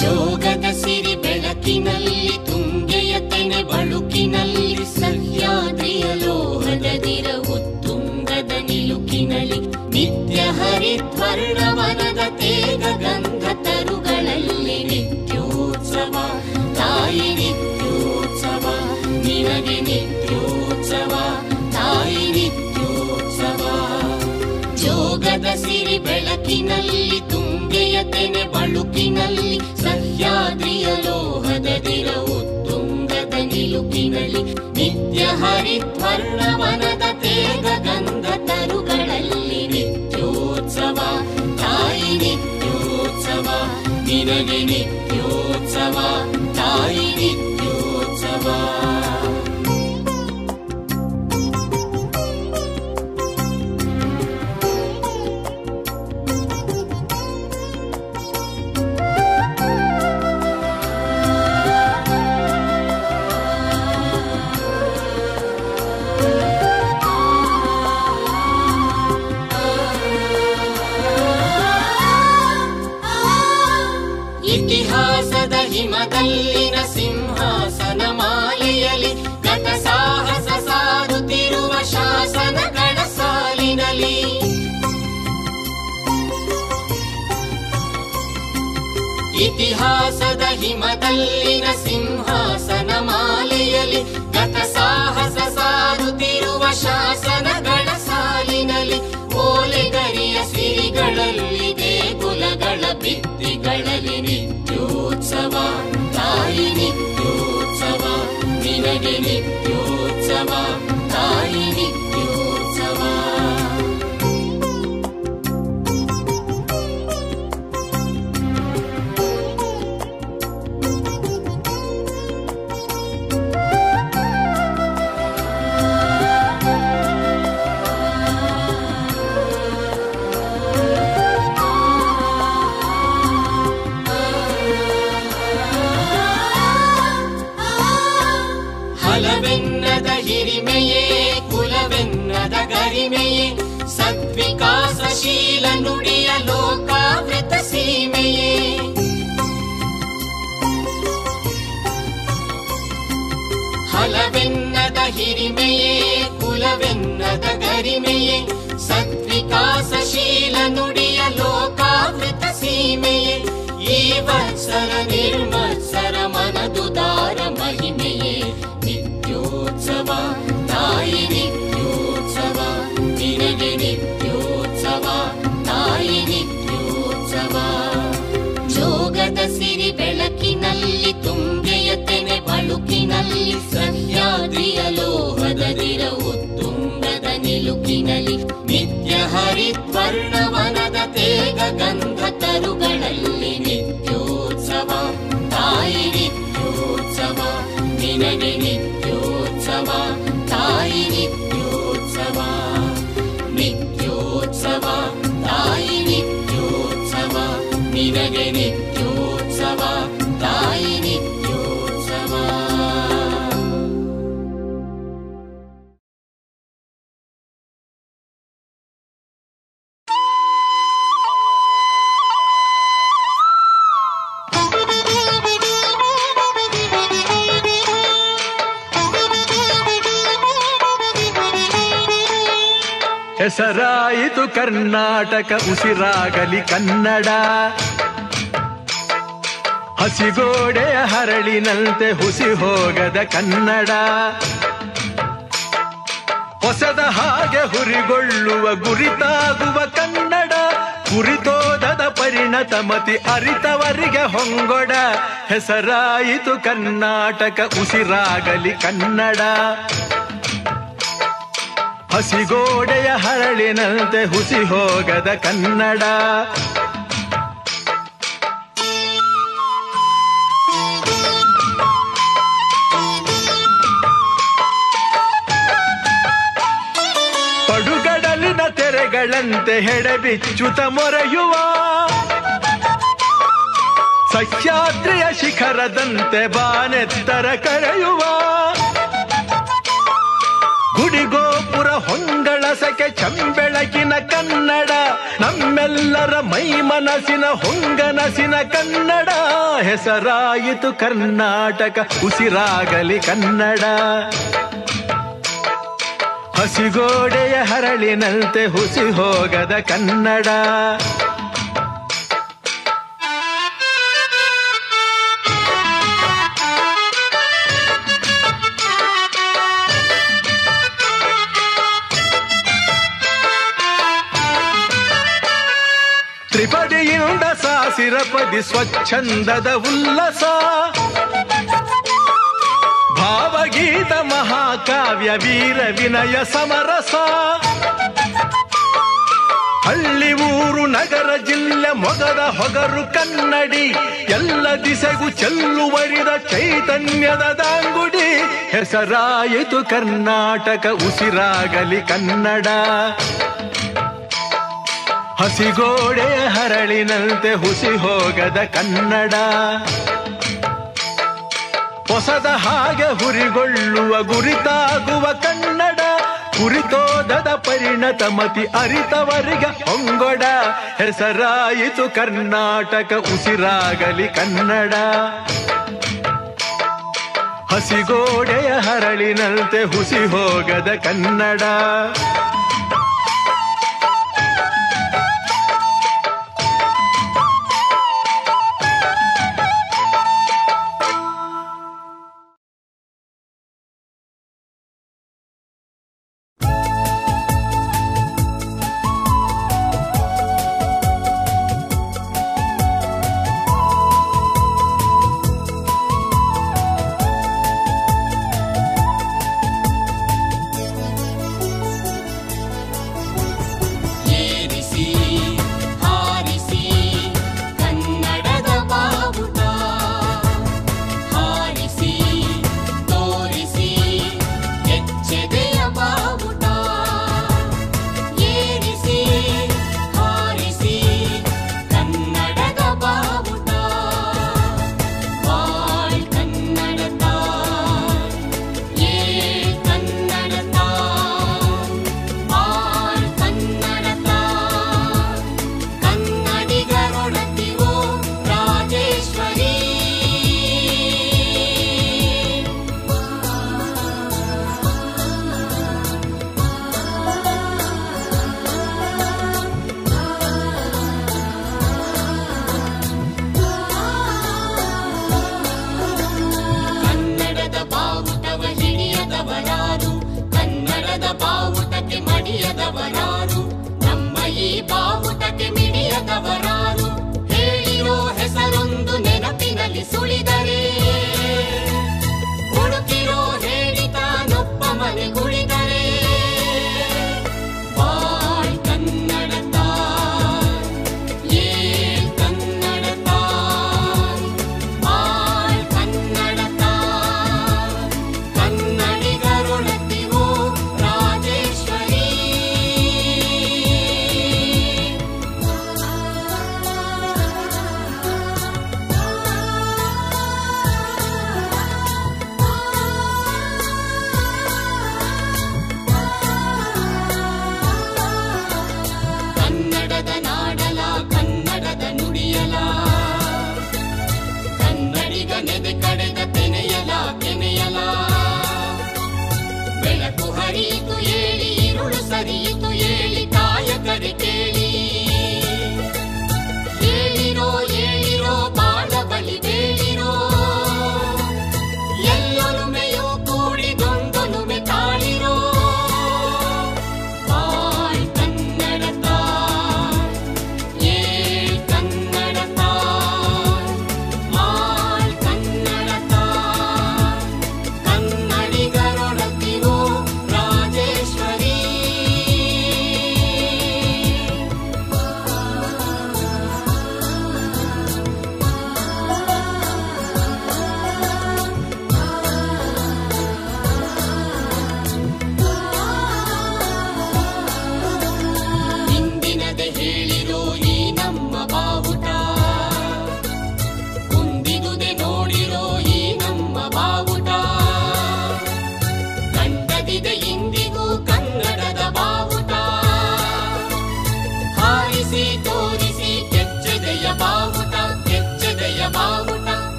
ಜೋಗದ ಸಿರಿ ಬೆಳಕಿನಲ್ಲಿ ತುಂಗೆಯ ತೆನೆ ಬಳುಕಿನಲ್ಲಿ ಸಹ್ಯಾದ್ರಿಯ ಲೋಹದದಿರ ಉತ್ತುಂಗದ ನಿಲುಕಿನಲ್ಲಿ ನಿತ್ಯ ಹರಿದ್ವರ್ಣವನದ ತೇಗ ಗಂಧ ತರುಗಳಲ್ಲಿ ನಿತ್ಯೋತ್ಸವ ತಾಯಿ ನಿತ್ಯೋತ್ಸವ ನಿನಗೆ ನಿತ್ಯೋತ್ಸವ ತಾಯಿ ನಿತ್ಯೋತ್ಸವ. ಜೋಗದ ಸಿರಿ ಬೆಳಕಿನಲ್ಲಿ ತುಂಗೆಯ ತೆನೆ ಬಳುಕಿನಲ್ಲಿ ಸಹ್ಯಾದ್ರಿಯ ಲೋಹದದಿರ ಉತ್ತುಂಗದ ನಿಲುಕಿನಲ್ಲಿ ನಿತ್ಯ ಹರಿದ್ವರ್ಣವನದ ತೇಗ ಗಂಧ ತರುಗಳಲ್ಲಿ ನಿತ್ಯೋತ್ಸವ ತಾಯಿ ನಿತ್ಯೋತ್ಸವ ನಿನಗೆ ನಿತ್ಯೋತ್ಸವ ತಾಯಿ ನಿತ್ಯೋತ್ಸವ. ಇತಿಹಾಸದ ಹಿಮದಲ್ಲಿನ ಸಿಂಹಾಸನ ಮಾಲೆಯಲ್ಲಿ ಗತ ಸಾಹಸ ಸಾರುತ್ತಿರುವ ಶಾಸನಗಳ ಸಾಲಿನಲ್ಲಿ ಇತಿಹಾಸದ ಹಿಮದಲ್ಲಿನ ಸಿಂಹಾಸನ ಮಾಲೆಯಲ್ಲಿ ಗತ ಸಾಹಸ ಸಾರುತ್ತಿರುವ ಶಾಸನಗಳ ಸಾಲಿನಲ್ಲಿ ಓಲೆಗರಿಯ ಸಿರಿಗಳಲ್ಲಿ ದೇಗುಲಗಳ ಭಿತ್ತಿಗಳಲ್ಲಿ ನಿತ್ಯೋತ್ಸವ ತಾಯಿ ನಿತ್ಯೋತ್ಸವ ನಿನಗೆ ನಿತ್ಯೋತ್ಸವ ತಾಯಿ ನಿತ್ಯೋತ್ಸವ. ಹಲವೆನ್ನದ ಹಿರಿಮೆಯೇ ಕುಲವೆನ್ನದ ಗರಿಮೆಯೇ ಸದ್ವಿಕಾಸಶೀಲ ನುಡಿಯ ಲೋಕಾವೃತ ಸೀಮೆಯೇ ಹಲವೆನ್ನದ ಹಿರಿಮೆಯೇ ಕುಲವೆನ್ನದ ಗರಿಮೆಯೇ ಸದ್ವಿಕಾಸಶೀಲ ನುಡಿಯ ಲೋಕಾವೃತ ಸೀಮೆಯೇ ಈ ವತ್ಸರ ನಿರ್ಮತ್ಸರ ಮನದುದಾರ ಮಹಿಮೆಯೇ ನಿತ್ಯೋತ್ಸವ ತಾಯಿ ನಿತ್ಯೋತ್ಸವ ನಿನಗೆ ನಿತ್ಯೋತ್ಸವ ತಾಯಿ ನಿತ್ಯೋತ್ಸವ. ಜೋಗದ ಸಿರಿ ಬೆಳಕಿನಲ್ಲಿ ತುಂಗೆಯ ತೆನೆ ಬಳುಕಿನಲ್ಲಿ ಸಹ್ಯಾದ್ರಿಯ ಲೋಹದದಿರ ಉತ್ತುಂಗದ ನಿಲುಕಿನಲ್ಲಿ ನಿತ್ಯ ಹರಿದ್ವರ್ಣವನದ ತೇಗ ಗಂಧ ತರುಗಳಲ್ಲಿ ನಿತ್ಯೋತ್ಸವ ತಾಯಿ ನಿತ್ಯೋತ್ಸವ ನಿನಗೆ ನಿತ್ಯೋತ್ಸವ ತಾಯಿ ನಿತ್ಯೋತ್ಸವ ನಿತ್ಯೋತ್ಸವ ತಾಯಿ ನಿತ್ಯೋತ್ಸವ ನಿನಗೆ ನಿತ್ಯೋತ್ಸವ ತಾಯಿ ನಿತ್ಯೋತ್ಸವ. ಹೆಸರಾಯಿತು ಕರ್ನಾಟಕ ಉಸಿರಾಗಲಿ ಕನ್ನಡ ಹಸಿಗೋಡೆಯ ಹರಳಿನಂತೆ ಹುಸಿ ಹೋಗದ ಕನ್ನಡ ಹೊಸದ ಹಾಗೆ ಹುರಿಗೊಳ್ಳುವ ಗುರಿತಾಗುವ ಕನ್ನಡ ಕುರಿತೋದದ ಪರಿಣತ ಮತಿ ಅರಿತವರಿಗೆ ಹೊಂಗೊಡ ಹೆಸರಾಯಿತು ಕರ್ನಾಟಕ ಉಸಿರಾಗಲಿ ಕನ್ನಡ ಹಸಿಗೋಡೆಯ ಹರಳಿನಂತೆ ಹುಸಿ ಹೋಗದ ಕನ್ನಡ ಪಡುಗಡಲಿನ ತೆರೆಗಳಂತೆ ಹೆಡೆಬಿಚ್ಚುತ ಮೊರೆಯುವ ಸಹ್ಯಾದ್ರಿಯ ಶಿಖರದಂತೆ ಬಾನೆತ್ತರ ಕರೆಯುವ ಗುಡಿಗೋಪುರ ಹೊಂಗಳಸಕೆ ಚಂಬೆಳಕಿನ ಕನ್ನಡ ನಮ್ಮೆಲ್ಲರ ಮೈ ಮನಸ್ಸಿನ ಹೊಂಗನಸಿನ ಕನ್ನಡ ಹೆಸರಾಯಿತು ಕರ್ನಾಟಕ, ಉಸಿರಾಗಲಿ ಕನ್ನಡ. ಹಸಿಗೋಡೆಯ ಹರಳಿನಂತೆ ಹುಸಿ ಹೋಗದ ಕನ್ನಡ. ತ್ರಿಪದಿಯಿಂದ ಸಾಸಿರಪದಿ ಸ್ವಚ್ಛಂದದ ಉಲ್ಲಸ, ಭಾವಗೀತ ಮಹಾಕಾವ್ಯ ವೀರ ವಿನಯ ಸಮರಸ. ಹಳ್ಳಿ ಊರು ನಗರ ಜಿಲ್ಲೆ ಮೊಗದ ಹೊಗರು ಕನ್ನಡಿ, ಎಲ್ಲ ದಿಸೆಗೂ ಚೆಲ್ಲುವರಿದ ಚೈತನ್ಯದ ದಾಂಗುಡಿ. ಹೆಸರಾಯಿತು ಕರ್ನಾಟಕ, ಉಸಿರಾಗಲಿ ಕನ್ನಡ. ಹಸಿಗೋಡೆಯ ಹರಳಿನಂತೆ ಹುಸಿ ಹೋಗದ ಕನ್ನಡ. ಹೊಸದ ಹಾಗೆ ಹುರಿಗೊಳ್ಳುವ ಗುರಿತಾಗುವ ಕನ್ನಡ. ಕುರಿತೋದದ ಪರಿಣತ ಮತಿ ಅರಿತವರಿಗೆ ಹೊಂಗೊಡ. ಹೆಸರಾಯಿತು ಕರ್ನಾಟಕ, ಉಸಿರಾಗಲಿ ಕನ್ನಡ. ಹಸಿಗೋಡೆಯ ಹರಳಿನಂತೆ ಹುಸಿ ಹೋಗದ ಕನ್ನಡ.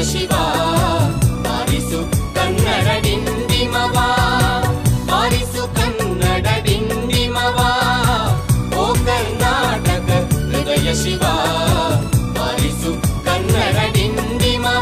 ಶಿವ ಬಾರಿಸು ಕನ್ನಡ ಡಿಂಡಿಮವ ಬಾರಿಸು ಕನ್ನಡ ಡಿಂಡಿಮವ ಓ ಕರ್ನಾಟಕ ಹೃದಯ ಶಿವ ಬಾರಿಸು ಕನ್ನಡ ಡಿಂಡಿಮವ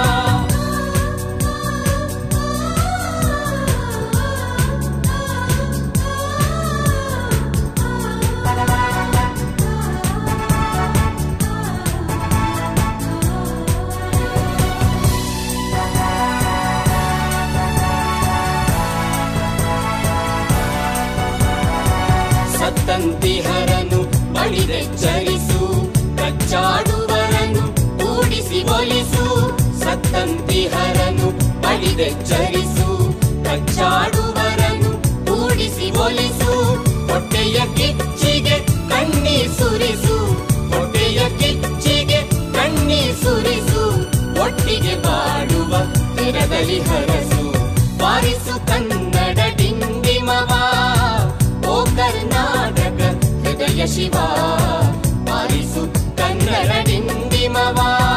ಸತ್ತಂತಿಹರನು ಬಡಿದೆಚ್ಚರಿಸು ಕಚ್ಚಾಡುವರನು ಕೂಡಿಸಿ ಒಲಿಸು ಸತ್ತಂತಿಹರನು ಬಡಿದೆಚ್ಚರಿಸು ಕಚ್ಚಾಡುವರನು ಕೂಡಿಸಿ ಒಲಿಸು ಹೊಟ್ಟೆಯ ಕಿಚ್ಚಿಗೆ ಕಣ್ಣೀರ್ ಸುರಿಸು ಹೊಟ್ಟೆಯ ಕಿಚ್ಚಿಗೆ ಕಣ್ಣೀರ್ ಸುರಿಸು ಒಟ್ಟಿಗೆ ಬಾಡುವ ತಿರದಲ್ಲಿ ಹರಸು ಬಾರಿಸು ಕನ್ನಡ ಡಿಂಡಿಮವ ಓ ಕರ್ನಾಟಕ ಹೃದಯ ಶಿವ ಬಾರಿಸು ಕನ್ನಡ ಡಿಂಡಿಮವ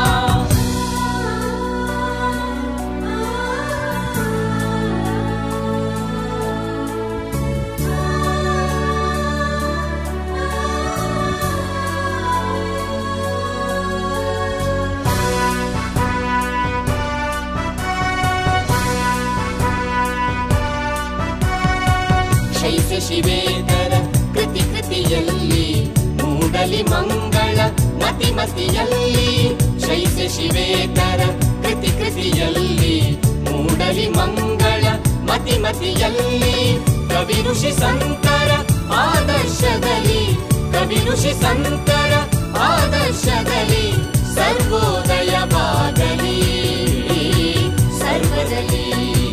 ಶೈಸ್ಯ ಶಿವೇತರ ಕೃತಿ ಕೃತಿಯಲ್ಲಿ ಮೂಡಲಿ ಮಂಗಳ ಮತಿ ಮತಿಯಲ್ಲಿ ಶೈಸ್ಯ ಶಿವೇತರ ಕೃತಿ ಕೃತಿಯಲ್ಲಿ ಮೂಡಲಿ ಮಂಗಳ ಮತಿ ಮತಿಯಲ್ಲಿ ಕವಿ ಋಷಿ ಸಂತರ ಆದರ್ಶದಲ್ಲಿ ಕವಿ ಋಷಿ ಸಂತರ ಆದರ್ಶದಲ್ಲಿ ಸರ್ವೋದಯವಾಗಲಿ ಸರ್ವದಲ್ಲಿ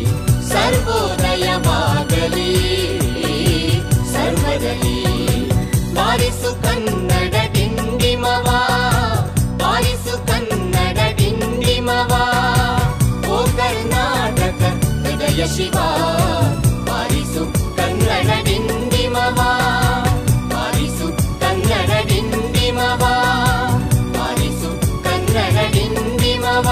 ಸರ್ವೋದಯವಾಗಲಿ ಸರ್ವದಲ್ಲಿ ಬಾರಿಸು ಕನ್ನಡ ಡಿಂಡಿಮವ ಬಾರಿಸು ಕನ್ನಡ ಡಿಂಡಿಮವ ಓ ಕರ್ನಾಟಕ ಹೃದಯ ಶಿವ ಬಾರಿಸು ಕನ್ನಡ ಡಿಂಡಿಮವ ಬಾರಿಸು ಕನ್ನಡ ಡಿಂಡಿಮವ ಬಾರಿಸು ಕನ್ನಡ ಡಿಂಡಿಮವ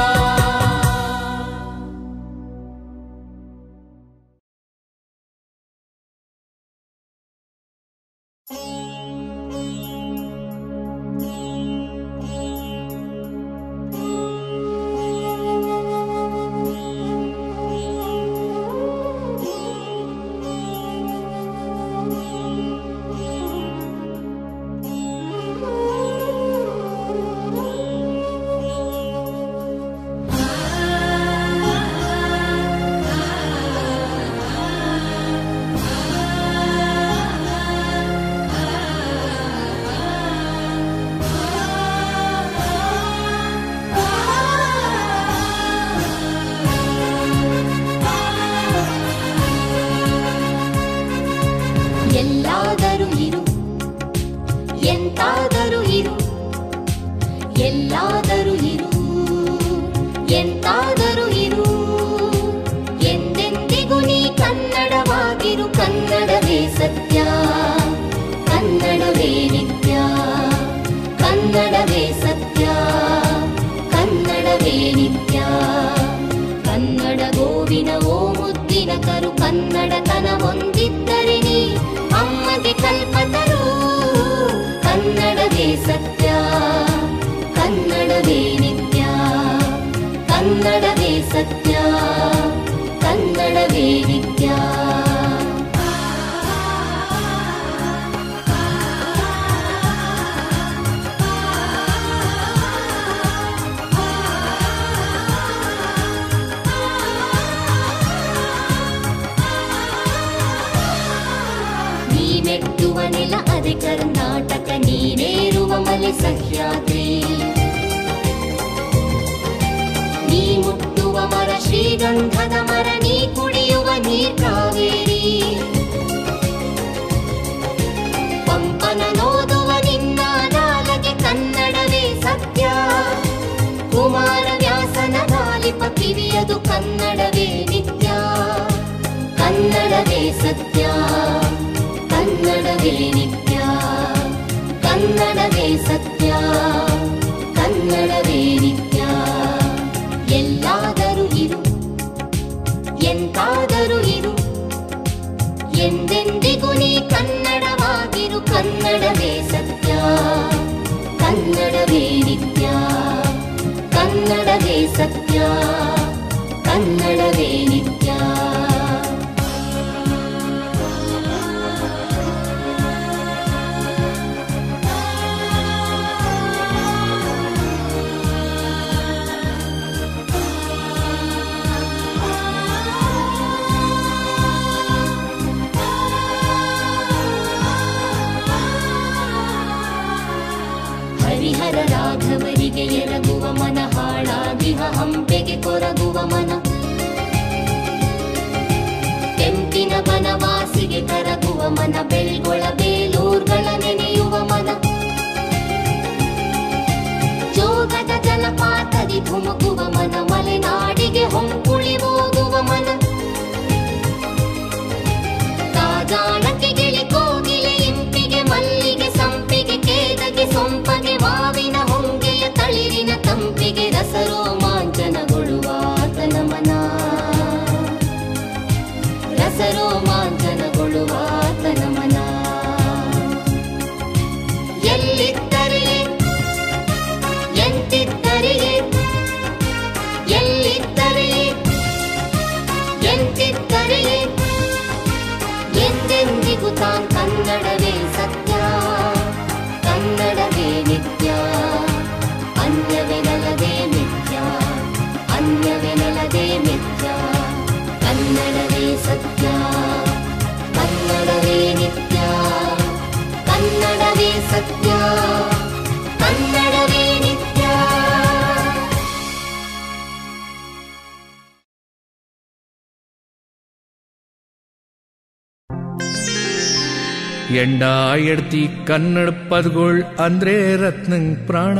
ಎಲ್ಲಾದರೂ ಇರು ಎಂತಾದರೂ ಇರು ಎಲ್ಲಾದರೂ ಇರು ಎಂತಾದರೂ ಇರು ಎಂದೆಂದಿಗೂ ನೀ ಕನ್ನಡವಾಗಿರು ಕನ್ನಡವೇ ಸತ್ಯ ಕನ್ನಡವೇ ನಿತ್ಯ ಕನ್ನಡವೇ ಸತ್ಯ ಕನ್ನಡವೇ ನಿತ್ಯ ಕನ್ನಡ ಗೋವಿನ ಓ ಮುದ್ದಿನ ಕರು ಕನ್ನಡತನ ಹೊಂದಿದ್ದರೆ ನೀ ಅಮ್ಮಗೆ ಕಲ್ಪತರು ಕನ್ನಡವೇ ಸತ್ಯ ಕನ್ನಡವೇ ನಿತ್ಯ ಕನ್ನಡವೇ ಸತ್ಯ ಕನ್ನಡವೇ ನಿತ್ಯ ಮೆಟ್ಟುವ ನೆಲ ಅದೆ ಕರ್ನಾಟಕ ನೀನೇರುವ ಮಲೆ ಸಹ್ಯಾದ್ರಿ ನೀ ಮುಟ್ಟುವ ಮರ ಶ್ರೀಗಂಧದ ಮರ ನೀ ಕುಡಿಯುವ ನೀರ್ ಕಾವೇರಿ ಪಂಪನ ನೋದುವ ನಿನ್ನ ನಾಲಗೆ ಕನ್ನಡವೇ ಸತ್ಯ ಕುಮಾರವ್ಯಾಸನ ಗಾಲಿಪ ಕಿವಿಯದು ಕನ್ನಡವೇ ನಿತ್ಯ ಕನ್ನಡವೇ ಸತ್ಯ ಕನ್ನಡವೇ ನಿತ್ಯ ಕನ್ನಡವೇ ಸತ್ಯ ಕನ್ನಡವೇ ನಿತ್ಯ ಎಲ್ಲ ಕನ್ನಡವೇ ನಿತ್ಯ, ಕನ್ನಡವೇ ಸತ್ಯ, ಕನ್ನಡವೇ ನಿತ್ಯ. ಹರಿಹರ ರಾಘವರಿಗೆ ಎರಗುವ ಮನ, ಹಾಳಾಗಿಹ ಹಂಪೆಗೆ ಕೊರಗುವ ಮನ, ಕೆಂಪಿನ ಬನವಾಸಿಗೆ ಕರಗುವ ಮನ, ಬೆಳ್ಗೊಳ ಬೇಲೂರ್ಗಳ ನೆನೆಯುವ ಮನ, ಜೋಗದ ಜಲಪಾತದಿ ಧುಮುಕುವ ಮನ, ಮಲೆನಾಡಿಗೆ ಹೊಂಕುಳಿ ಹೋಗುವ ಮನ, ಕಾಜಾಳಕ್ಕೆ ಗಿಳಿ ಕೋಗಿಲೆ ಇಂಪಿಗೆ ಮಲ್ಲಿಗೆ ಸಂಪಿಗೆ ಕೇದಗೆ ಸೊಂಪಗೆ ಮಾವಿನ ಹೊಂಗೆಯ ತಳಿರಿನ ತಂಪಿಗೆ ರಸರೋಮಾಂಚನಗೊಳ್ಳುವ ಆತನ ಮನ, ರಸರೋಮಾಂಚನಗೊಳ್ಳುವ ಆತನ ಮನ. ಎಲ್ಲಿದ್ದರೆ ಎಂತಿದ್ದರೆ ಎಲ್ಲಿದ್ದರೆ ಎಂತಿದ್ದರೆ ಎಂದೆಂದಿಗೂ ತಾನ್ ಕನ್ನಡವೇ ಸತ್ಯ, ಕನ್ನಡವೇ ನಿತ್ಯ, ಅನ್ಯವೆನಲದೆ ಮಿಥ್ಯ, ಅನ್ಯವೆನಲದೆ ಮಿಥ್ಯ, ಕನ್ನಡವೇ ಸತ್ಯ, ಕನ್ನಡವೇ ನಿತ್ಯ, ಕನ್ನಡವೇ ಸತ್ಯ, ಕನ್ನಡವೇ ನಿತ್ಯ. ಎಂಡ ಎಡ್ತಿ ಕನ್ನಡ ಪದಗಳ್ ಅಂದ್ರೆ ರತ್ನಂಗ್ ಪ್ರಾಣ,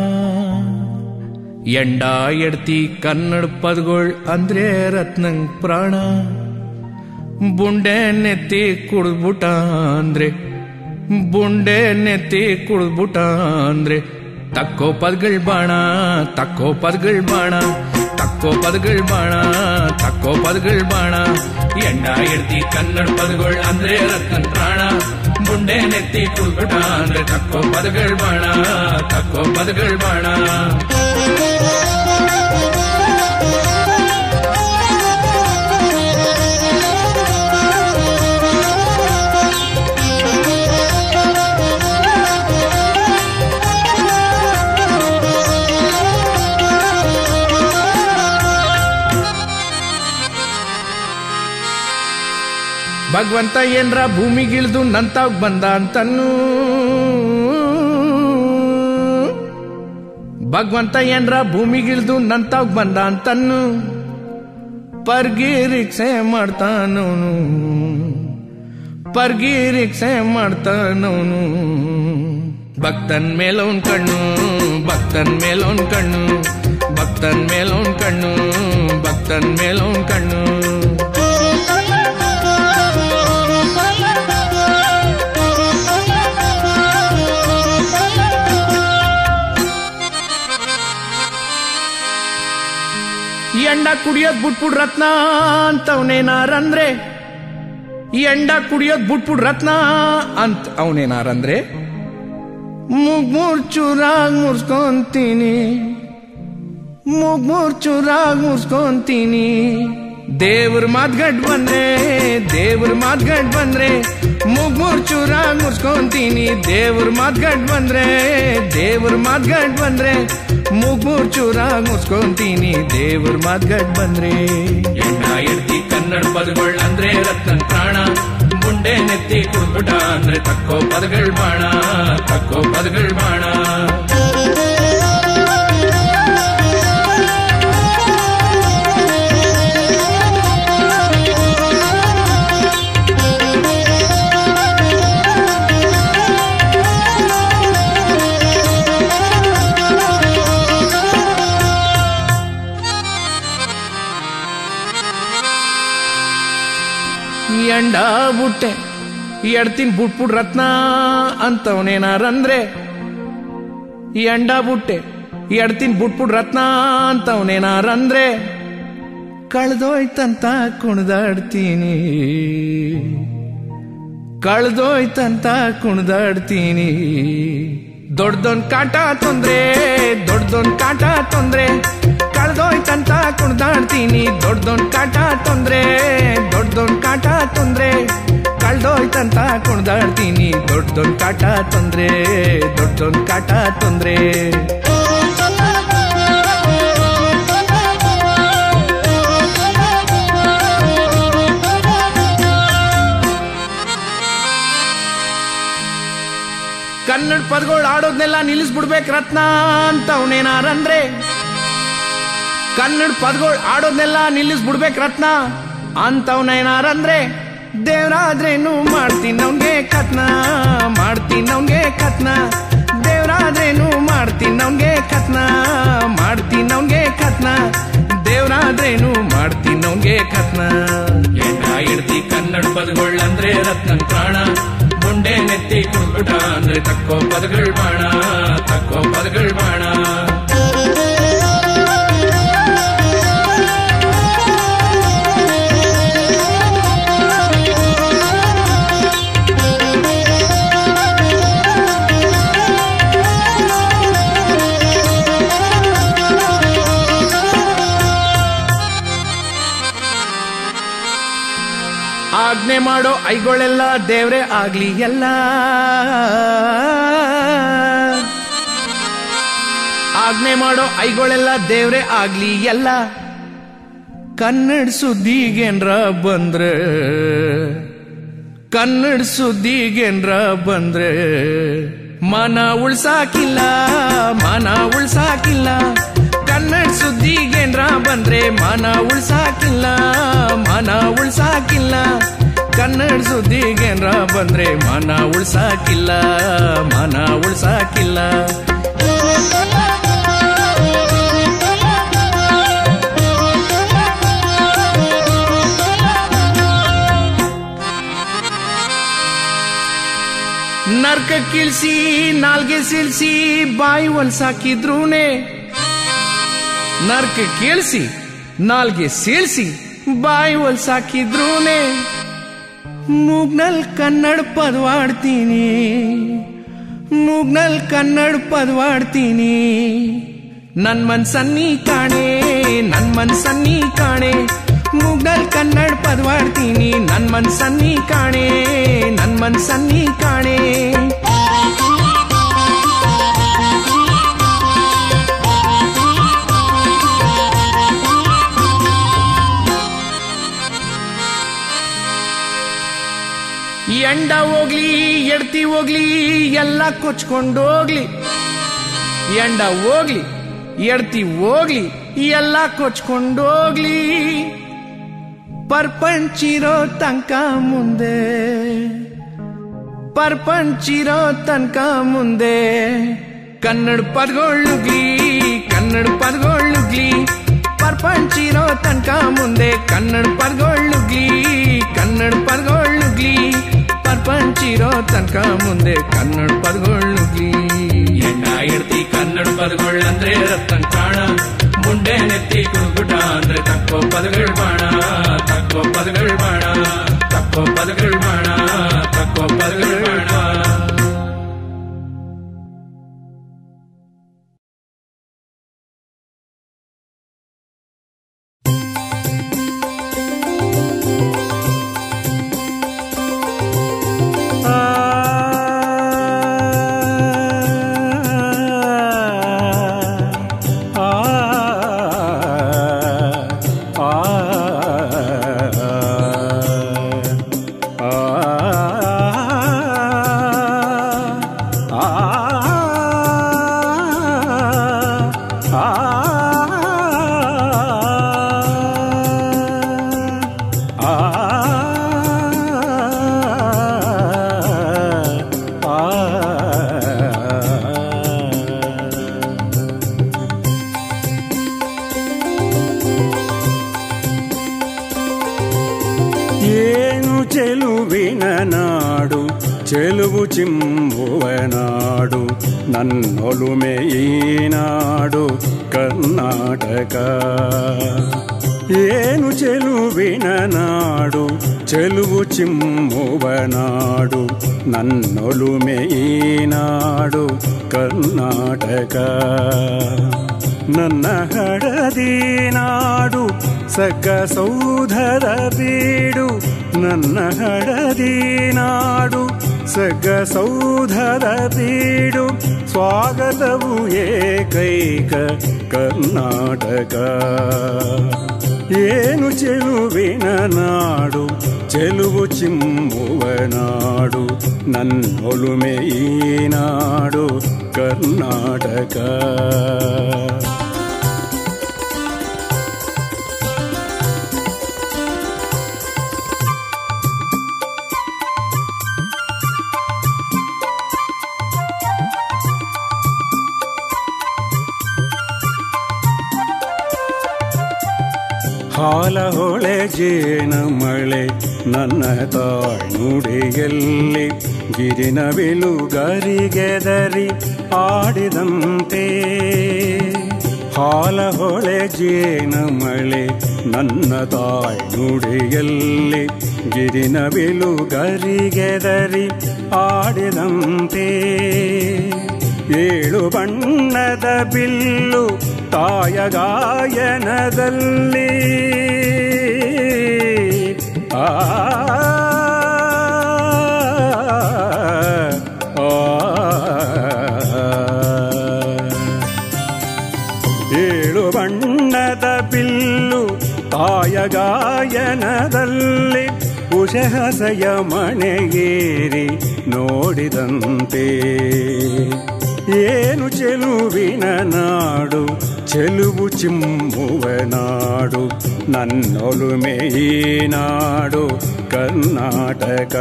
ಎಂಡ ಎಡ್ತಿ ಕನ್ನಡ ಪದಗಳ್ ಅಂದ್ರೆ ರತ್ನಂಗ್ ಪ್ರಾಣ, ಬುಂಡೆ ನೆತ್ತಿ ಕುಡ್ದ್ಬಿಟ್ಟ ಅಂದ್ರೆ, ಬುಂಡೆ ನೆತ್ತಿ ಕುಡ್ದ್ಬಿಟ್ಟ ಅಂದ್ರೆ ತಕ್ಕೋ ಪದಗಳ್ ಬಾಣ, ತಕ್ಕೋ ಪದಗಳ್ ಬಾಣ, ತಕ್ಕೋ ಪದಗಳ್ ಬಾಣ, ತಕ್ಕೋ ಪದಗಳ್ ಬಾಣ. ಎಂಡ ಎಡ್ತಿ ಕನ್ನಡ ಪದಗಳ್ ಅಂದ್ರೆ ರತ್ನಂಗ್ ಪ್ರಾಣ, ಬುಂಡೆ ನೆತ್ತಿ ಕುಡ್ಬಿಟ್ಟ ಅಂದ್ರೆ ತಕ್ಕೋ ಪದಗಳ್ ಬಾಣ, ತಕ್ಕೋ ಪದಗಳ್ ಬಾಣ. ಭಗವಂತ ಏನ್ರ ಭೂಮಿಗಿಳಿದು ನಂತಾವ್ ಬಂದ ಅಂತನ್ನು, ಭಗವಂತ ಏನ್ರ ಭೂಮಿಗಿಳಿದು ನಂತಾವ್ ಬಂದ ಅಂತನ್ನು, ಪರ್ಗಿ ರಿಕ್ಷೆ ಮಾಡ್ತಾನವನು, ಪರ್ಗಿ ರಿಕ್ಷೆ ಮಾಡ್ತಾನವನು. ಭಕ್ತನ್ ಮೇಲೋನ್ ಕಣ್ಣು, ಭಕ್ತನ್ ಮೇಲೋನ್ ಕಣ್ಣು, ಭಕ್ತನ್ ಮೇಲೋನ್ ಕಣ್ಣು, ಭಕ್ತನ್ ಮೇಲೋನ್ ಕಣ್ಣು. ಎಂಡ ಕುಡಿಯೋದ್ ಬಿಟ್ಬಿಡ್ ರತ್ನ ಅಂತವನೇನಾರಂದ್ರೆ, ಎಂಡ ಕುಡಿಯೋದ್ ಬಿಟ್ಬಿಡ್ ರತ್ನ ಅಂತ ಅವನೇನಾರಂದ್ರೆ, ಮೂರ್ ಚೂರಾಗ್ ಮುರ್ಸ್ಕೊಂತೀನಿ, ಮೂರ್ ಚೂರಾಗ್ ಮುರ್ಸ್ಕೊಂತೀನಿ. ದೇವ್ರ ಮಾತ್ಗಡ್ ಬಂದ್ರೆ, ದೇವ್ರ ಮಾತ್ಗಡ್ ಬಂದ್ರೆ ಮೂರ್ ಚೂರಾಗ್ ಮುರ್ಸ್ಕೊಂತೀನಿ. ದೇವ್ರ ಮಾತ್ಗಡ್ ಬಂದ್ರೆ, ದೇವ್ರ ಮಾತ್ಗಡ್ ಬಂದ್ರೆ ಮೂರ್ ಚೂರಾಗ್ ಮುರ್ಸ್ಕೊಂತೀನಿ. ದೇವ್ರ ಮಾತ್ಗಡ್ ಬಂದ್ರೆ. ಎಂಡ ಎಡ್ತಿ ಕನ್ನಡ ಪದಗಳ್ ಅಂದ್ರೆ ರತ್ನನ್ ಪ್ರಾಣ, ಬುಂಡೆ ನೆತ್ತಿ ಕುಡ್ಬಿಟ ಅಂದ್ರೆ ತಕ್ಕೋ ಪದಗಳ್ ಬಾಣ, ತಕ್ಕೋ ಪದಗಳ್ ಬಾಣ. ಎಂಡ ಬುಟ್ಟೆ ಎಡ್ತಿನ್ ಬುಟ್ಬಿಡ್ ರತ್ನ ಅಂತವನೇನಾರಂದ್ರೆ, ಎಂಡ ಬುಟ್ಟೆ ಎಡ್ತಿನ್ ಬುಟ್ಬಿಡ್ ರತ್ನ ಅಂತವನೇನಾರಂದ್ರೆ, ಕಳ್ದೋಯ್ತಂತ ಕುಣ್ದಾಡ್ತೀನಿ, ಕಳ್ದೋಯ್ತಂತ ಕುಣ್ದಾಡ್ತೀನಿ. ದೊಡ್ಡದೊಂದ್ ಕಾಟ ತೊಂದ್ರೆ ದೊಡ್ಡದೊಂದ್ ಕಾಟ ತೊಂದ್ರೆ ಕಳ್ದೋಯ್ತಂತ ಕುಣ್ದಾಡ್ತೀನಿ ದೊಡ್ಡದೊಂದ್ ಕಾಟ ತೊಂದ್ರೆ ದೊಡ್ಡದೊಂದ್ ಕಾಟ ತೊಂದ್ರೆ ಕಳ್ದೋಯ್ತಂತ ಕುಣ್ದಾಡ್ತೀನಿ ದೊಡ್ಡದೊಂದ್ ಕಾಟ ತೊಂದ್ರೆ ದೊಡ್ಡದೊಂದ್ ಕಾಟ ತೊಂದ್ರೆ ಕನ್ನಡ ಪದಗಳು ಆಡೋದ್ನೆಲ್ಲ ನಿಲ್ಲಿಸ್ಬಿಡ್ಬೇಕು ರತ್ನ ಅಂತವನೇನಾರಂದ್ರೆ ಕನ್ನಡ ಪದಗಳು ಆಡೋದ್ನೆಲ್ಲ ನಿಲ್ಲಿಸ್ಬಿಡ್ಬೇಕು ರತ್ನ ಅಂತವನೇನಾರಂದ್ರೆ ದೇವ್ರಾದ್ರೇನು ಮಾಡ್ತೀನಿ ಅವ್ನ್ಗೆ ಕತ್ನ ಮಾಡ್ತೀನಿ ಅವ್ನ್ಗೆ ಕತ್ನ ದೇವ್ರಾದ್ರೇನು ಮಾಡ್ತೀನಿ ಅವ್ನ್ಗೆ ಕತ್ನ ಮಾಡ್ತೀನಿ ಅವ್ನ್ಗೆ ಕತ್ನ ದೇವ್ರಾದ್ರೇನು ಮಾಡ್ತೀನಿ ಅವ್ನ್ಗೆ ಕತ್ನ ಎಣ್ಣ ಹಿಡ್ತಿ ಕನ್ನಡ ಪದಗಳಂದ್ರೆ ರತ್ನನ್ ಪ್ರಾಣ ಮುಂಡೆ ನೆತ್ತಿ ಕುಡ್ಬಿಟ ಅಂದ್ರೆ ತಕ್ಕೋ ಪದಗಳು ಬಾಣ ತಕ್ಕೋ ಪದಗಳು ಬಾಣ ಆಜ್ಞೆ ಮಾಡೋ ಐಗಳೆಲ್ಲ ದೇವ್ರೆ ಆಗ್ಲಿ ಎಲ್ಲ ಆಜ್ಞೆ ಮಾಡೋ ಐಗಳೆಲ್ಲ ದೇವ್ರೆ ಆಗ್ಲಿ ಎಲ್ಲ ಕನ್ನಡ ಸುದ್ದಿಗೇನ್ರ ಬಂದ್ರೆ ಕನ್ನಡ ಸುದ್ದಿಗೇನ್ರ ಬಂದ್ರೆ ಮನ ಉಳ್ಸಾಕಿಲ್ಲ ಮನ ಉಳ್ಸಾಕಿಲ್ಲ ಕನ್ನಡ ಸುದ್ದಿಗೇನ್ರ ಬಂದ್ರೆ ಮನ ಉಳ್ಸಾಕಿಲ್ಲ ಮನ ಉಳ್ಸಾಕಿಲ್ಲ ಕನ್ನಡ ಸುದ್ದಿಗೇನ್ರ ಬಂದ್ರೆ ಮನ ಉಳ್ಸಾಕಿಲ್ಲ ಮನ ಉಳ್ಸಾಕಿಲ್ಲ ನರ್ಕ ಕಿಲ್ಸಿ ನಾಲ್ಗೆ ಸಿಲ್ಸಿ ಬಾಯಿ ಹೊಲ್ಸಾಕಿದ್ರೂನೆ ನರ್ಕ ಕೇಳಿಸಿ ನಾಲ್ಗೆ ಸೇರಿಸಿ ಬಾಯಿ ಹೊಲ್ಸಾಕಿದ್ರೂನೆ ಮೂಗ್ನಲ್ ಕನ್ನಡ ಪದವಾಡ್ತೀನಿ ಮೂಗ್ನಲ್ ಕನ್ನಡ ಪದವಾಡ್ತೀನಿ ನನ್ ಮನ್ಸನ್ನಿ ಕಾಣೆ ನನ್ ಮನ್ಸನ್ನಿ ಕಾಣೆ ಮೂಗ್ನಲ್ ಕನ್ನಡ ಪದವಾಡ್ತೀನಿ ನನ್ ಮನ್ಸನ್ನಿ ಕಾಣೆ ನನ್ ಮನ್ಸನ್ನಿ ಕಾಣೆ ಎಂಡ ಹೋಗ್ಲಿ ಎಡ್ತಿ ಹೋಗ್ಲಿ ಎಲ್ಲ ಕೊಚ್ಕೊಂಡೋಗ್ಲಿ ಎಂಡ ಹೋಗ್ಲಿ ಎಡ್ತಿ ಹೋಗ್ಲಿ ಎಲ್ಲ ಕೊಚ್ಕೊಂಡೋಗ್ಲಿ ಪರ್ಪಂಚಿರೋ ತನಕ ಮುಂದೆ ಪರ್ಪಂಚಿರೋ ತನಕ ಮುಂದೆ ಕನ್ನಡ ಪದಗೊಳ್ಳುಗ್ಲಿ ಕನ್ನಡ ಪದಗೊಳ್ಳುಗ್ಲಿ ಪರ್ಪಂಚಿರೋ ತನಕ ಮುಂದೆ ಕನ್ನಡ ಪದಗೊಳ್ಳುಗ್ಲಿ ಕನ್ನಡ ಪದಗೊಳ್ಳುಗ್ಲಿ ಪರ್ಪಂಚಿರೋ ತನಕ ಮುಂದೆ ಕನ್ನಡ ಪದಗೊಳ್ಳುಗ್ಲಿ ಎಣ್ಣ ಹಿಡ್ತಿ ಕನ್ನಡ ಪದಗಳಂದ್ರೆ ರತ್ನನ್ ಪ್ರಾಣ ಮುಂಡೆ ನೆತ್ತಿ ಕುಡ್ಬಿಟ ಅಂದ್ರೆ ತಕ್ಕೋ ಪದಗಳು ಬಾಣ ತಕ್ಕೋ ಪದಗಳು ಬಾಣ ತಕ್ಕೋ ಪದಗಳು ಬಾಣ ತಕ್ಕೋ ಪದಗಳು ಬಾಣ ಚೆಲುವು ಚಿಂಬುವ ನಾಡು ನನ್ನೊಲುಮೆ ಈ ನಾಡು ಕರ್ನಾಟಕ ಏನು ಚೆಲುವಿನ ನಾಡು ಚೆಲುವು ಚಿಮ್ಮುವ ನಾಡು ನನ್ನೊಲುಮೆ ಈ ನಾಡು ಕರ್ನಾಟಕ. ನನ್ನ ಹಡದಿ ನಾಡು ಸಗ್ಗ ಸೌಧದ ಬೀಡು, ನನ್ನ ಹಡದಿ ನಾಡು ಸಗ್ಗ ಸೌಧದ ಬೀಡು, ಸ್ವಾಗತವು ಏಕೈಕ ಕರ್ನಾಟಕ. ಏನು ಚೆಲುವಿನ ನಾಡು ಚೆಲುವು ಚಿಮ್ಮುವ ನಾಡು ನನ್ನೊಲುಮೆ ಈ ನಾಡು ಕರ್ನಾಟಕ. ಹಾಲ ಹೊಳೆ ಜೇನ ಮಳೆ ನನ್ನ ತಾಯ್ನುಡಿಯಲ್ಲಿ ಗಿರಿನವಿಲು ಗರಿಗೆದರಿ ಆಡಿದಂತೆ. ಹಾಲ ಹೊಳೆ ಜೇನ ಮಳೆ ನನ್ನ ತಾಯ್ನುಡಿಯಲ್ಲಿ ಗಿರಿನವಿಲು ಗರಿಗೆದರಿ ಆಡಿದಂತೆ. ಏಳು ಬಣ್ಣದ ಬಿಲ್ಲು ತಾಯ ಗಾಯನದಲ್ಲಿ ಏಳು ಬಣ್ಣದ ಬಿಲ್ಲು ತಾಯ ಗಾಯನದಲ್ಲಿ ಉಷಹಸಯ ಮಣೆಗೇರಿ ನೋಡಿದಂತೆ. ಏನು ಚೆಲುವಿನ ನಾಡು ಚೆಲುವು ಚಿಮ್ಮುವ ನಾಡು ನನ್ನೊಲುಮೆ ಈ ನಾಡು ಕರ್ನಾಟಕ.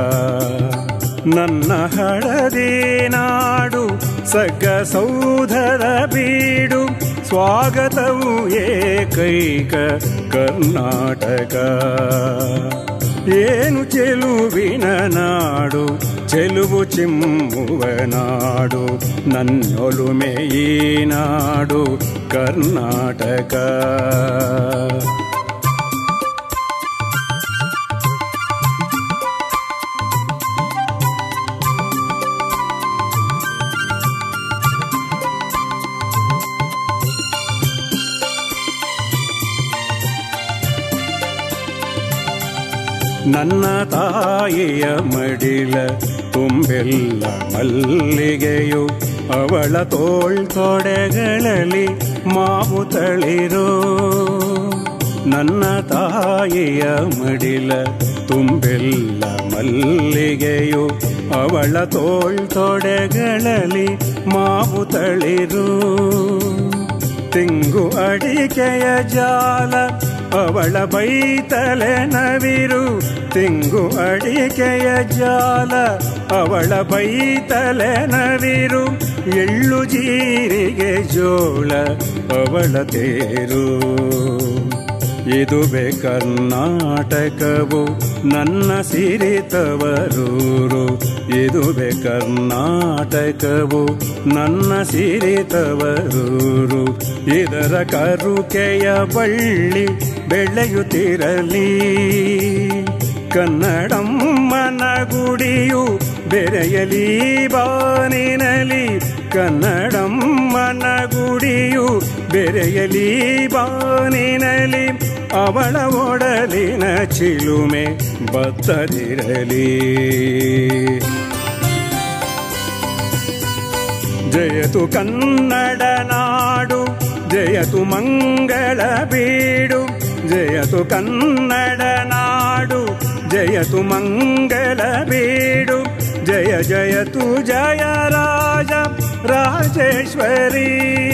ನನ್ನ ಹಳದಿ ನಾಡು ಸಗ್ಗ ಸೌಧದ ಬೀಡು, ಸ್ವಾಗತವು ಏಕೈಕ ಕರ್ನಾಟಕ. ಏನು ಚೆಲುವಿನ ನಾಡು ಚೆಲುವು ಚಿಮ್ಮುವ ನಾಡು ನನ್ನೊಲುಮೆ ಈ ನಾಡು ಕರ್ನಾಟಕ. ನನ್ನ ತಾಯಿಯ ಮಡಿಲ ತುಂಬೆಲ್ಲ ಮಲ್ಲಿಗೆಯು, ಅವಳ ತೋಳ್ತೊಡೆಗಳಲ್ಲಿ ಮಾವು ತಳಿರೋ. ನನ್ನ ತಾಯಿಯ ಮಡಿಲ ತುಂಬೆಲ್ಲ ಮಲ್ಲಿಗೆಯು, ಅವಳ ತೋಳ್ತೊಡೆಗಳಲ್ಲಿ ಮಾವು ತಳಿರೋ. ತೆಂಗು ಅಡಿಕೆಯ ಜಾಲ ಅವಳ ಬೈತಲೆ ನವಿರು, ತೆಂಗು ಅಡಿಕೆಯ ಜಾಲ ಅವಳ ಬೈತಲೆ ನವಿರು. ಎಳ್ಳು ಜೀರಿಗೆ ಜೋಳ ಅವಳ ತೇರು. ಇದುವೇ ಕರ್ನಾಟಕವು ನನ್ನ ಸಿರಿತವರೂರು, ಇದುವೇ ಕರ್ನಾಟಕವು ನನ್ನ ಸಿರಿತವರೂರು. ಇದರ ಕರುಕೆಯ ಬಳ್ಳಿ ಬೆಳೆಯುತ್ತಿರಲಿ, ಕನ್ನಡಮ್ಮನ ಗುಡಿಯು ಬೆರೆಯಲಿ ಬಾನಿನಲಿ, ಕನ್ನಡಮ್ಮನ ಗುಡಿಯು ಬೆರೆಯಲಿ ಬಾನಿನಲಿ. ಅವಳ ಒಡಲಿನ ಚಿಲುಮೆ ಬತ್ತದಿರಲಿ. ಜಯತು ಕನ್ನಡ ನಾಡು ಜಯತು ಮಂಗಳ ಬೀಡು, ಜಯತು ಕನ್ನಡ ನಾಡು ಜಯತು ಮಂಗಳ ಬೀಡು. ಜಯ ಜಯತು ಜಯ ರಾಜ ರಾಜೇಶ್ವರಿ,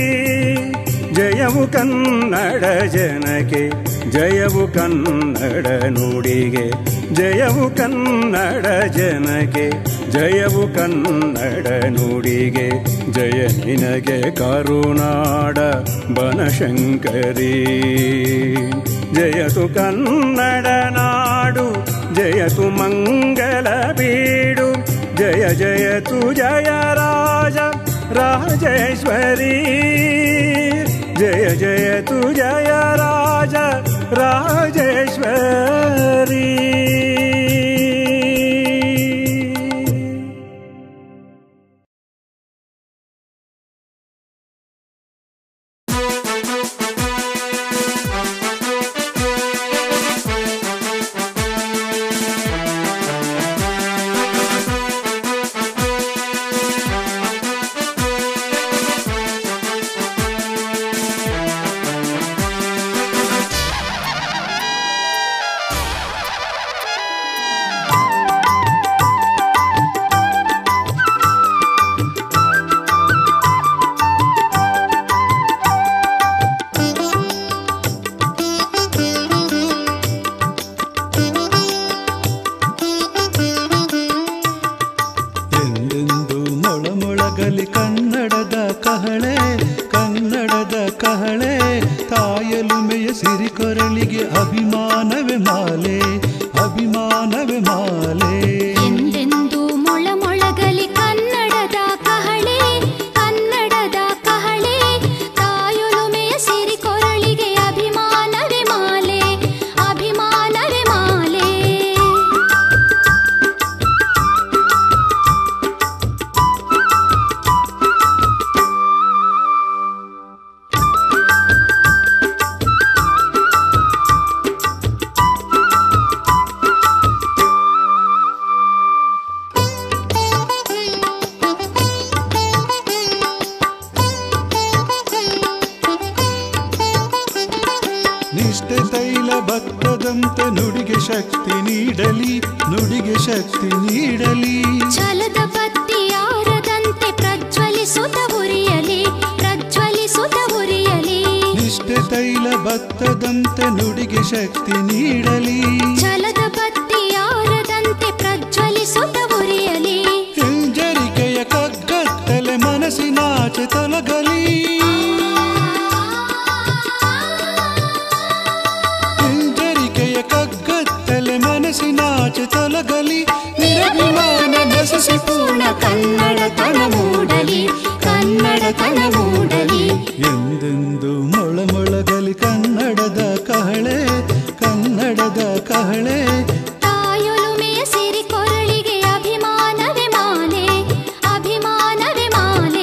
ಜಯವು ಕನ್ನಡ ಜನಕ್ಕೆ ಜಯವು ಕನ್ನಡ ನುಡಿಗೆ, ಜಯವು ಕನ್ನಡ ಜನಕ್ಕೆ ಜಯವು ಕನ್ನಡ ನುಡಿಗೆ. ಜಯ ನಿನಗೆ ಕರುನಾಡ ಬನಶಂಕರಿ, ಜಯತು ಕನ್ನಡ ನಾಡು ಜಯತು ಮಂಗಲ ಬೀಡು. ಜಯ ಜಯತು ಜಯ ರಾಜ ರಾಜೇಶ್ವರಿ, ಜಯ ಜಯತು ಜಯ ರಾಜ ರಾಜೇಶ್ವರಿ. ಕನ್ನಡದ ಕಹಳೆ ಕನ್ನಡದ ಕಹಳೆ ತಾಯಲುಮೆಯ ಸಿರಿಕೊರಳಿಗೆ ಅಭಿಮಾನವೇ ಮಾಲೆ ಅಭಿಮಾನವೇ ಮಾಲೆ. ಎಂದೆಂದು ಮೊಳಮೊಳಗಲಿ ಕನ್ನಡದ ಕಹಳೆ ಕನ್ನಡದ ಕಹಳೆ ತಾಯೊಲುಮೆಯ ಸಿರಿಕೊರಳಿಗೆ ಅಭಿಮಾನವೇ ಮಾಲೆ ಅಭಿಮಾನವೇ ಮಾಲೆ. ನಿಷ್ಠೆ ತೈಲ ಭಕ್ತದಂತೆ ನುಡಿಗೆ ಶಕ್ತಿ ನೀಡಲಿ ನುಡಿಗೆ ಶಕ್ತಿ ನೀಡಲಿ. ಛಲದ ಬತ್ತಿಯಾರದಂತೆ ಪ್ರಜ್ವಲಿಸುತ್ತ ಉರಿಯಲಿ ಪ್ರಜ್ವಲಿಸುತ್ತ ಉರಿಯಲಿ. ನಿಷ್ಠೆ ತೈಲ ಭಕ್ತದಂತೆ ನುಡಿಗೆ ಶಕ್ತಿ ನೀಡಲಿ. ಛಲದ ಬತ್ತಿಯಾರದಂತೆ ಪ್ರಜ್ವಲಿಸುತ್ತ ಉರಿಯಲಿ. ಹಿಂಜರಿಕೆಯ ಕಗ್ಗತ್ತಲೆ ಮನಸ್ಸಿನಾಚೆ ತೊಲಗಲಿ. ಮನಸ್ಸಿನಾಚೆ ತೊಲಗಲಿ. ನಿರಭಿಮಾನ ನಶಿಸಿ ಪೂರ್ಣ ಕನ್ನಡತನ ಮೂಡಲಿ ಕನ್ನಡತನ ಮೂಡಲಿ. ಎಂದೆಂದು ಮೊಳಮೊಳಗಲಿ ಕನ್ನಡದ ಕಹಳೆ ಕನ್ನಡದ ಕಹಳೆ ತಾಯೊಲುಮೆಯ ಸಿರಿಕೊರಳಿಗೆ ಅಭಿಮಾನವೇ ಮಾಲೆ ಅಭಿಮಾನವೇ ಮಾಲೆ.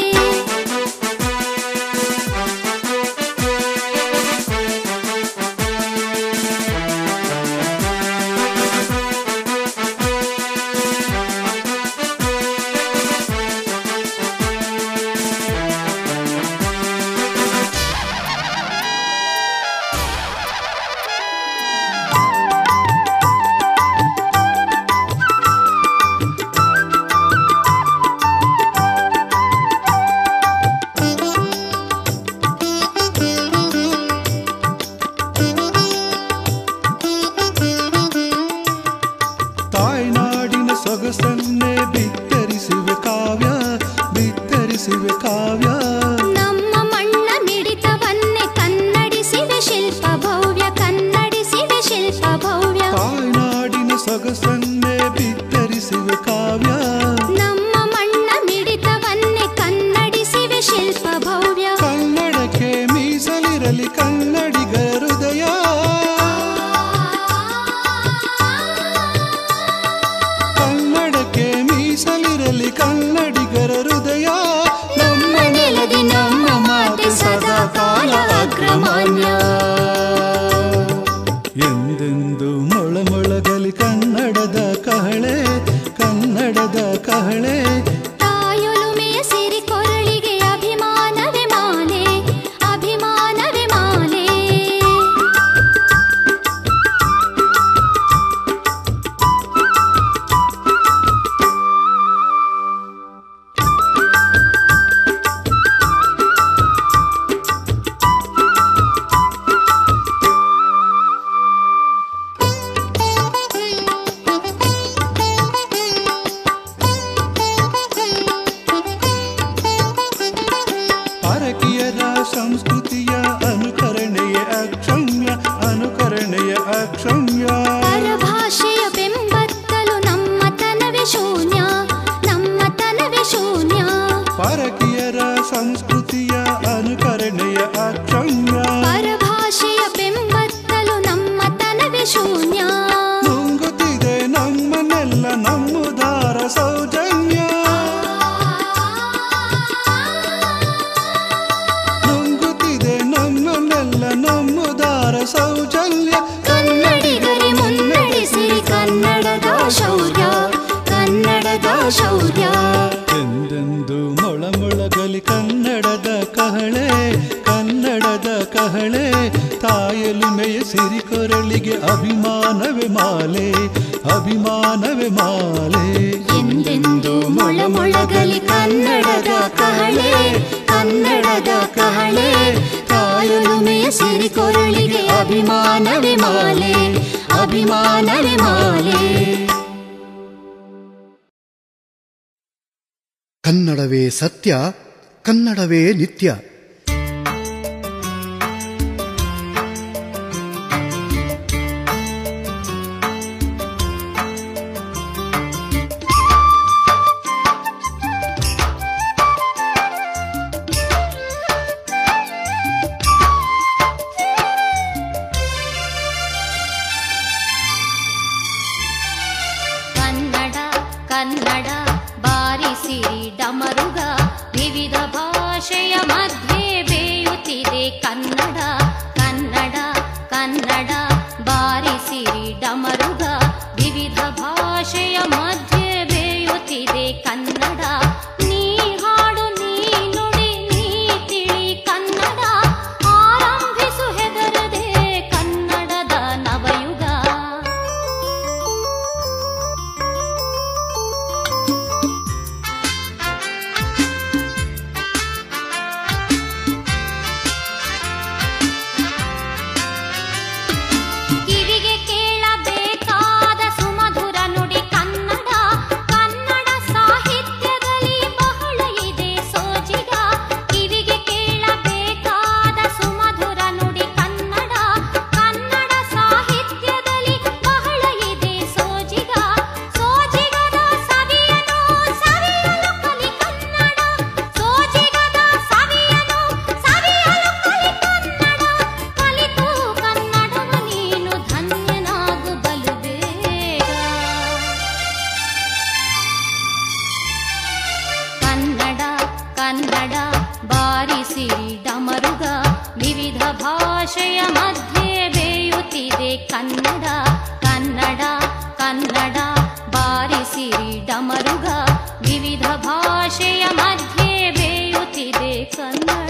ತಾಯ್ನಾಡಿನ ಸೊಗಸನ್ನೇ ಬಿತ್ತರಿಸುವೆ ಕಾವ್ಯ ಬಿತ್ತರಿಸುವೆ ಕಾವ್ಯ. ನಮ್ಮ ಮಣ್ಣ ಮಿಡಿತವನ್ನೇ ಕನ್ನಡಿಸಿವೆ ಶಿಲ್ಪ ಭವ್ಯ ಕನ್ನಡಿಸಿವೆ ಶಿಲ್ಪ ಭವ್ಯ. ತಾಯ್ನಾಡಿನ ಸೊಗಸನ್ನೇ ಬಿತ್ತರಿಸುವೆ ಕಾವ್ಯ. ನಮ್ಮ ಮಣ್ಣ ಮಿಡಿತವನ್ನೇ ಕನ್ನಡಿಸಿವೆ ಶಿಲ್ಪ ಭವ್ಯ. ಕನ್ನಡಕ್ಕೆ ಮೀಸಲಿರಲಿ ಕನ್ನಡಿಗರ ಹೃದಯ. ಕನ್ನಡಕ್ಕೆ ಮೀಸಲಿರಲಿ ಕನ್ನಡಿಗರ ಹೃದಯ. ನಮ್ಮ ನೆಲದಿ ನಮ್ಮ ಮಾತೆ ಸದಾ ಕಾಲ ಅಗ್ರಮಾನ್ಯ. ಎಂದೆಂದು ಮೊಳಮೊಳಗಲಿ ಕನ್ನಡದ ಕಹಳೆ ಕನ್ನಡದ ಕಹಳೆ ತಾಯೊಲುಮೆಯ ಸಿರಿಕೊರಳಿಗೆ ಅಭಿಮಾನವೇ ಮಾಲೆ ಅಭಿಮಾನವೇ ಮಾಲೆ. ಪರಕೀಯರ ಸಂಸ್ಕೃತಿಯ ಅನುಕರಣೆಯ ಅಕ್ಷಮ್ಯ ಅನುಕರಣೆಯ ಅಕ್ಷಮ್ಯ. ಪರಭಾಷೆಯ ಬೆಂಬತ್ತಲು ನಮ್ಮತನವೇ ಶೂನ್ಯ ನಮ್ಮತನವೇ ಶೂನ್ಯ. ಪರಕೀಯರ ಸಂಸ್ಕೃತಿಯ ಅನುಕರಣೆಯ ಅಕ್ಷಮ್ಯ. ಪರಭಾಷೆಯ ಬೆಂಬತ್ತಲು ಕನ್ನಡದ ಕಹಳೆ ತಾಯಲುಮೆಯ ಸಿರಿಕೊರಳಿಗೆ ಅಭಿಮಾನವೇ ಮಾಲೆ ಅಭಿಮಾನವೇ ಮಾಲೆ ಎಂದೆಂದು ಮೊಳಮೊಳಗಲಿ ಕನ್ನಡದ ಕಹಳೆ ಕನ್ನಡದ ಕಹಳೆ ತಾಯಲುಮೆಯ ಸಿರಿಕೊರಳಿಗೆ ಅಭಿಮಾನವೇ ಮಾಲೆ ಅಭಿಮಾನವೇ ಮಾಲೆ. ಕನ್ನಡವೇ ಸತ್ಯ, ಕನ್ನಡವೇ ನಿತ್ಯ. ಕನ್ನಡ ಬಾರಿಸಿರಿ ಡಮರುಗ ವಿವಿಧ ಭಾಷೆಯ ಮಧ್ಯೆ ಬೇಯುತ್ತಿದೆ ಕನ್ನಡ ಕನ್ನಡ ಕನ್ನಡ ಬಾರಿಸಿರಿ ಡಮರುಗ ವಿವಿಧ ಭಾಷೆಯ ಮಧ್ಯೆ ಬೇಯುತ್ತಿದೆ ಕನ್ನಡ. ನೀ ಹಾಡು ನೀ ನುಡಿ ನೀ ತಿಳಿ ಕನ್ನಡ ಆರಂಭಿಸು ಹೆದರದೆ ಕನ್ನಡದ ನವಯುಗ. ಕನ್ನಡ ಬಾರಿಸಿರಿ ಡಮರುಗ ವಿವಿಧ ಭಾಷೆಯ ಮಧ್ಯೆ ಬೇಯುತ್ತಿದೆ ಕನ್ನಡ ಕನ್ನಡ ಕನ್ನಡ ಬಾರಿಸಿರಿ ಡಮರುಗ ವಿವಿಧ ಭಾಷೆಯ ಮಧ್ಯೆ ಬೇಯುತ್ತಿದೆ ಕನ್ನಡ.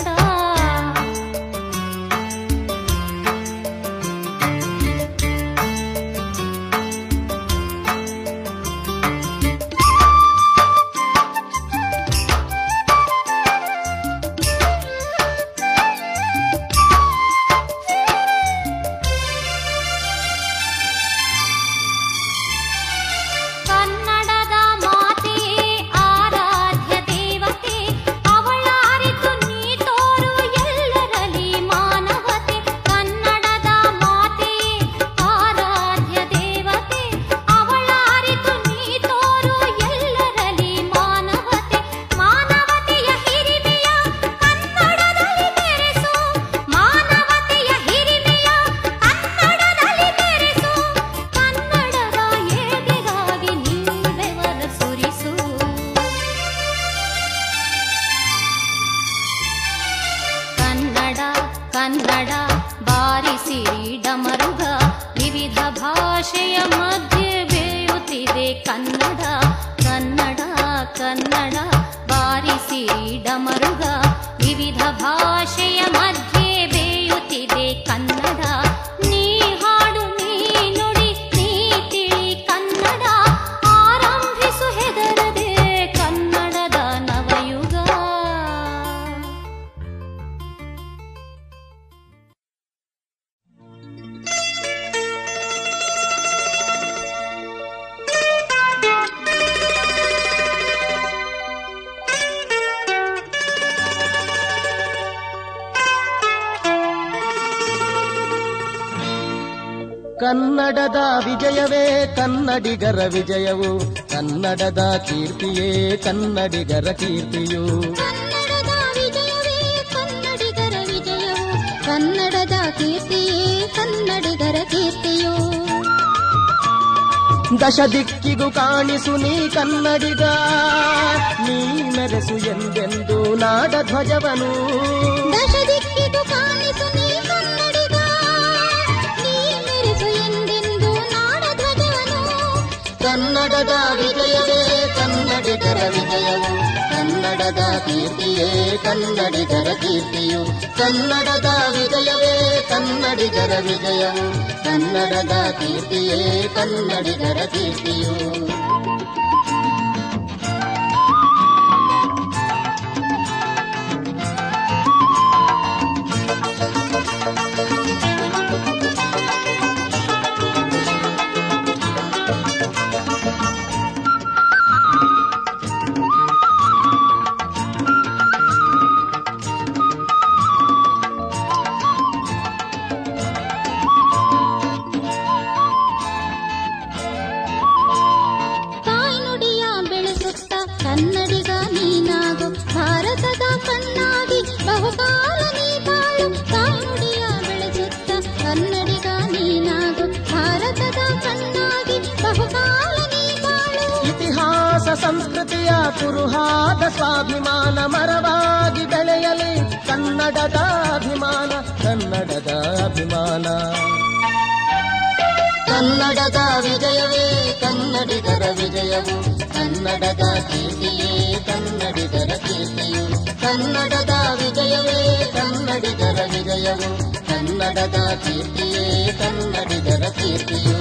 ಕನ್ನಡ ಬಾರಿಸಿರಿ ಡಮರುಗ ವಿವಿಧ ಭಾಷೆಯ ಮಧ್ಯೆ ಬೇಯುತ್ತಿದೆ ಕನ್ನಡ ಕನ್ನಡ ಕನ್ನಡ ಬಾರಿಸಿರಿ ಡಮರುಗ ವಿವಿಧ ಭಾಷೆಯ ಮಧ್ಯೆ ಬೇಯುತ್ತಿದೆ ಕನ್ನಡ. ನೀ ಹಾಡು ನೀ ನುಡಿ ನೀ ತಿಳಿ ಕನ್ನಡ ಆರಂಭಿಸು ಹೆದರದೆ ಕನ್ನಡದ ನವಯುಗ. ಕನ್ನಡದ ವಿಜಯವೇ ಕನ್ನಡಿಗರ ವಿಜಯವು, ಕನ್ನಡದ ಕೀರ್ತಿಯೇ ಕನ್ನಡಿಗರ ಕೀರ್ತಿಯು. ಕನ್ನಡದ ವಿಜಯವೇ ಕನ್ನಡಿಗರ ವಿಜಯವು, ಕನ್ನಡದ ಕೀರ್ತಿಯೇ ಕನ್ನಡಿಗರ ಕೀರ್ತಿಯು. ದಶ ದಿಕ್ಕಿಗೂ ಕಾಣಿಸು ನೀ ಕನ್ನಡಿಗ, ನೀ ಮೆರೆಸು ಎಂದೆಂದು ನಾಡ ಧ್ವಜವನು. ದಶ ದಿಕ್ಕಿಗೂ ಕಾಣಿಸು ನೀ ಕನ್ನಡಿಗ, ನೀ ಮೆರೆಸು ಎಂದೆಂದು ನಾಡ ಧ್ವಜವನು. ಕನ್ನಡದ ವಿಜಯವೇ ಕನ್ನಡಿಗರ ವಿಜಯವು, ಕನ್ನಡದ ಕೀರ್ತಿಯೇ ಕನ್ನಡಿಗರ ಕೀರ್ತಿಯು, ಕನ್ನಡದ ವಿಜಯವೇ ಕನ್ನಡಿಗರ ವಿಜಯವು, ಕನ್ನಡದ ಕೀರ್ತಿಯೇ ಕನ್ನಡಿಗರ ಕೀರ್ತಿಯು. ಕನ್ನಡಿಗ ನೀನಾಗು ಭಾರತದ ಕಣ್ಣಾಗಿ ಬಹುಕಾಲ ನೀ ಬಾಳು. ತಾಯ್ನುಡಿಯ ಬೆಳೆಸುತ್ತ ಕನ್ನಡಿಗ ನೀನಾಗು ಭಾರತದ ಕಣ್ಣಾಗಿ ಬಹುಕಾಲ ನೀ ಬಾಳು. ಇತಿಹಾಸ ಸಂಸ್ಕೃತಿಯ ಕುರುಹಾದ ಸ್ವಾಭಿಮಾನ ಮರವಾಗಿ ಬೆಳೆಯಲಿ ಕನ್ನಡದ ಅಭಿಮಾನ, ಕನ್ನಡದ ಅಭಿಮಾನ. ಕನ್ನಡದ ವಿಜಯವೇ ಕನ್ನಡಿಗರ ವಿಜಯವು, ಕನ್ನಡದ ಕೀರ್ತಿಯೇ ಕನ್ನಡಿಗರ ಕೀರ್ತಿಯು, ಕನ್ನಡದ ವಿಜಯವೇ ಕನ್ನಡಿಗರ ವಿಜಯವು, ಕನ್ನಡದ ಕೀರ್ತಿಯೇ ಕನ್ನಡಿಗರ ಕೀರ್ತಿಯು.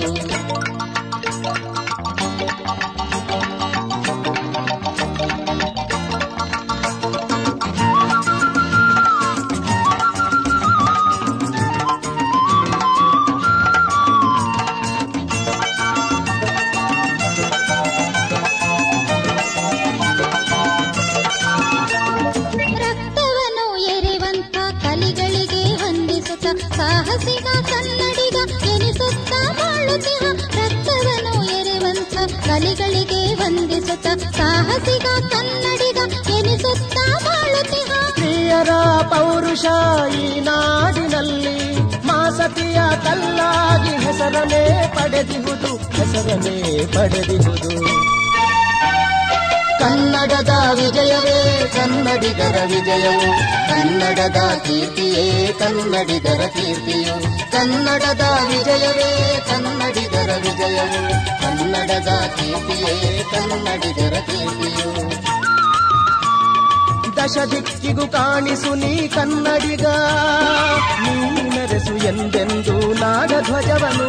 ಸಾಹಸಿಗ ಕನ್ನಡಿಗ ಎನಿಸುತ್ತ ಬಾಳುತ್ತಿಹ, ರಕ್ತವನು ಎರೆವಂತ ಕಲಿಗಳಿಗೆ ವಂದಿಸುತ್ತ ಸಾಹಸಿಗ ಕನ್ನಡಿಗ ಎನಿಸುತ್ತ ಬಾಳುತ್ತಿಹ. ಪ್ರಿಯರ ಪೌರುಷ ಈ ನಾಡಿನಲ್ಲಿ ಮಾಸತಿಯ ಕಲ್ಲಾಗಿ ಹೆಸರನೇ ಪಡೆದಿಹುದು, ಹೆಸರನೇ ಪಡೆದಿಹುದು. ಕನ್ನಡದ ವಿಜಯವೇ ಕನ್ನಡಿಗರ ವಿಜಯವು, ಕನ್ನಡದ ಕೀರ್ತಿಯೇ ಕನ್ನಡಿಗರ ಕೀರ್ತಿಯು, ಕನ್ನಡದ ವಿಜಯವೇ ಕನ್ನಡಿಗರ ವಿಜಯವು, ಕನ್ನಡದ ಕೀರ್ತಿಯೇ ಕನ್ನಡಿಗರ ಕೀರ್ತಿಯು. ದಶ ದಿಕ್ಕಿಗೂ ಕಾಣಿಸು ನೀ ಕನ್ನಡಿಗ, ನೀ ಮೆರೆಸು ಎಂದೆಂದು ನಾಡಧ್ವಜವನು.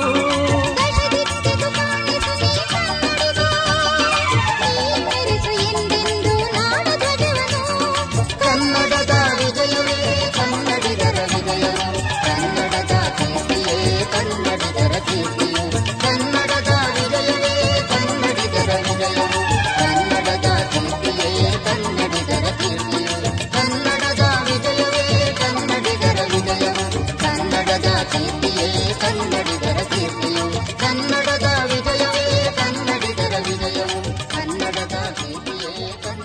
ಕನ್ನಡದ ವಿಜಯವೇ ಕನ್ನಡಿಗರ ವಿಜಯವು, ಕನ್ನಡದ ಕೀರ್ತಿಯೇ ಕನ್ನಡಿಗರ ಕೀರ್ತಿಯು, ಕನ್ನಡದ ವಿಜಯವೇ ಕನ್ನಡಿಗರ ವಿಜಯವು, ಕನ್ನಡದ ಕೀರ್ತಿಯೇ ಕನ್ನಡಿಗರ ಕೀರ್ತಿಯು, ಕನ್ನಡದ ವಿಜಯವೇ ಕನ್ನಡಿಗರ ವಿಜಯವು, ಕನ್ನಡದ ಕೀರ್ತಿಯೇ ಕನ್ನಡಿಗರ ಕೀರ್ತಿಯು, ಕನ್ನಡದ ವಿಜಯವೇ ಕನ್ನಡಿಗರ ವಿಜಯವು, ಕನ್ನಡದ ಕೀರ್ತಿಯೇ